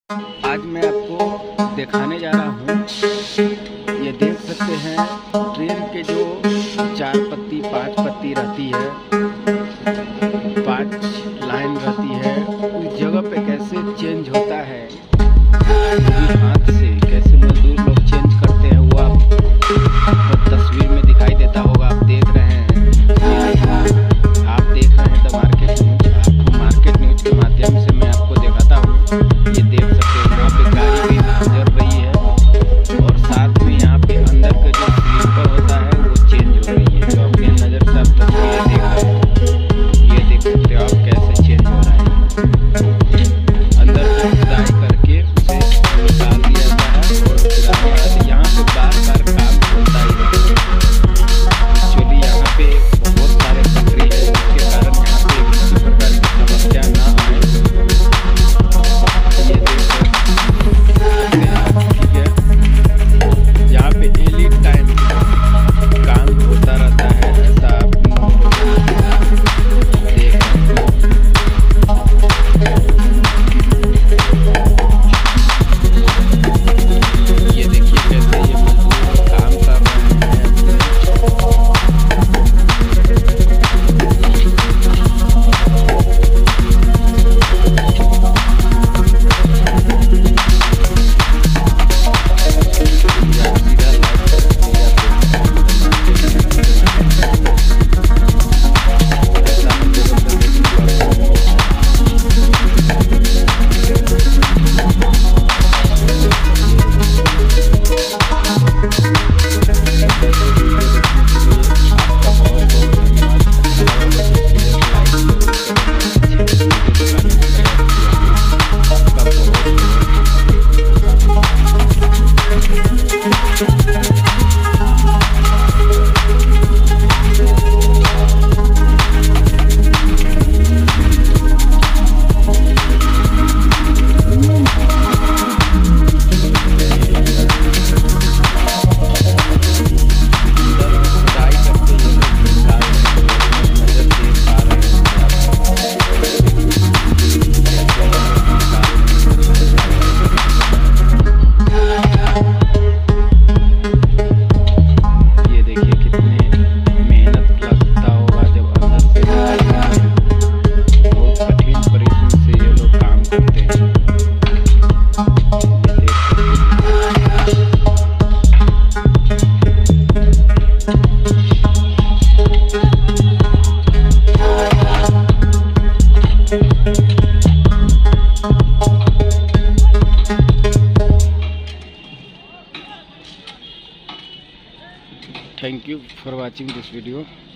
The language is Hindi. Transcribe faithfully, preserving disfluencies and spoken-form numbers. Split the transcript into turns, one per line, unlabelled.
आज मैं आपको दिखाने जा रहा हूँ। ये देख सकते हैं ट्रेन के जो चार पत्ती पांच पत्ती रहती है, पांच लाइन रहती है, उस जगह पे कैसे चेंज होता है हाथ से, कैसे मजदूर लोग चेंज करते हैं, वो आप तस्वीर में दिखाई देता होगा। आप देख रहे हैं, आप देख रहे हैं द मार्केट न्यूज। आपको मार्केट न्यूज के माध्यम से मैं आपको दिखाता हूँ। ये देख सकते हैं यहाँ पे गाड़ी भी गुजर रही है और साथ में यहाँ पे अंदर का जो स्लीपर होता है वो चेंज हो रही है। जो अपनी नज़र से आप तस्वीरें देख रहे हैं, ये देख सकते हो आप कैसे चेंज हो रहा है। अंदर से खुदाई करके उसे निकाल दिया जाता है और खुदाई करके यहाँ पे बार बार काम होता ही है। एक्चुअली यहाँ पे बहुत सारे फैक्ट्री है जिसके कारण यहाँ पे किसी प्रकार की समस्या ना आए। ये देख सकते हैं आप, ठीक है। यहाँ पे एनी टाइम काम होता रहता है, ऐसा आप देख सकते हो। ये देखिए कैसे ये मजदूर काम कर रहे हैं। Thank you for watching this video.